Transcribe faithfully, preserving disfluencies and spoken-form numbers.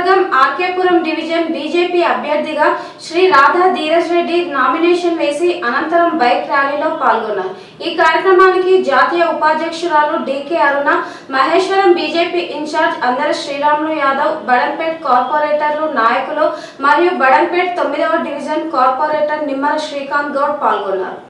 నియోజకవర్గం RK Puram division BJP అభ్యర్థిగా Shri Radha Dheeraj Reddy nomination వేసి అనంతరం బైక్ ర్యాలీలో పాల్గొన్నారు। ఈ కార్యక్రమానికి జాతీయ ఉపాధ్యక్షురాలు DK Aruna, Maheshwaram BJP in-charge అందర శ్రీరాములు యాదవ్, బడంపేట్ కార్పొరేటర్లు నాయకులు మరియు బడంపేట్ తొమ్మిదవ డివిజన్ కార్పొరేటర్ నిమ్మల శ్రీకాంత్ గౌడ్ పాల్గొన్నారు।